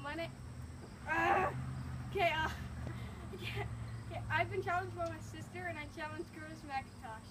my name. Okay, I've been challenged by my sister, and I challenged Curtis McIntosh.